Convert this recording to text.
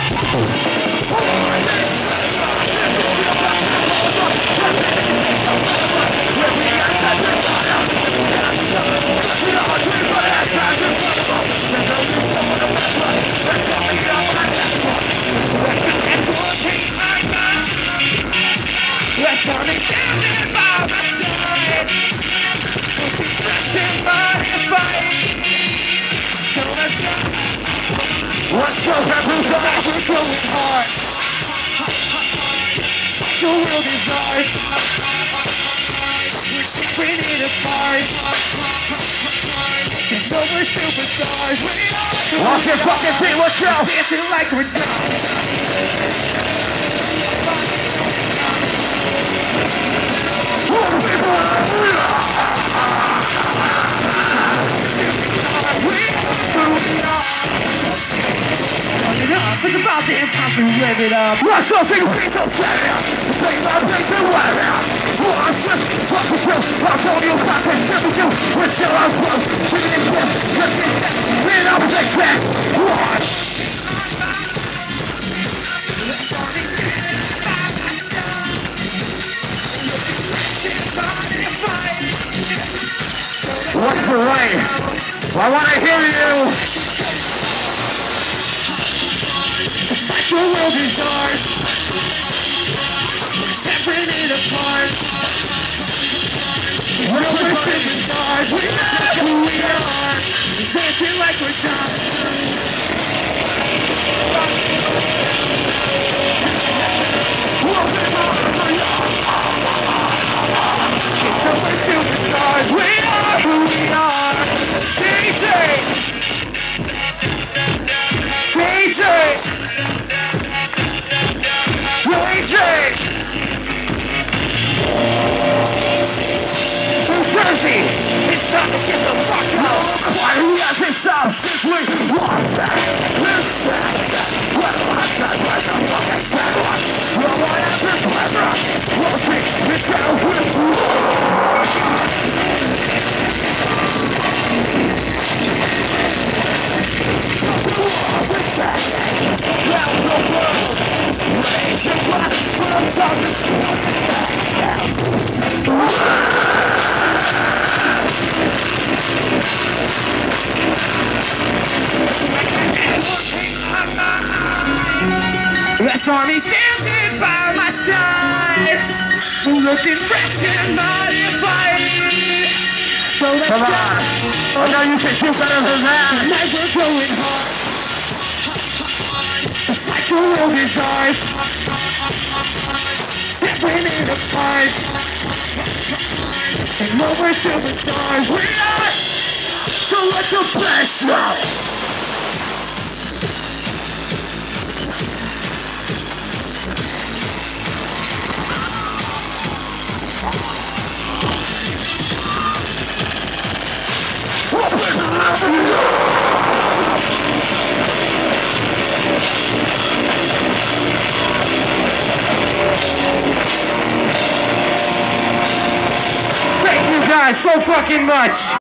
Let's go, Bamboozle, we're going hard. The world is ours. We're tearing it apart. And though we're superstars, we are. Walk your fucking feet, what's up? Dancing like we're it's about damn time to live it up. Let's go sing a piece of serious. Play my place and wear it out. I'm just talking to you. I'm telling you about this shit with you. We're still out close. Living in this. Let's get that. We're not like that. What? What's the right? I want to hear you. The world is ours. Tearing it apart. We're pushing stars. We know who we are. Dancing like we're stars. We're superstars. We are who we are. Jersey, it's time to get the fuck out. Quiet as it's up, simply one back. Listen, what do I say? Where's the fucking camera? Well, whatever, clever. We'll see, it's out with round the world, raise your glass, put on top That's army standing by my side, looking fresh and modified. So let's go. I know you can do better than that. Tonight we're going hard. It's like the world is ours. Tearing it apart. And no, we're superstars. We are. So let the flash out. Thank you guys so fucking much.